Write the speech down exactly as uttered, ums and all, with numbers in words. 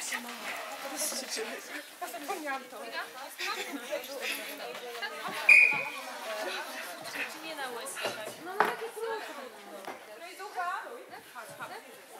Zapomniałam to. Czy nie na łysy? No, no takie krótkie. No i ducha?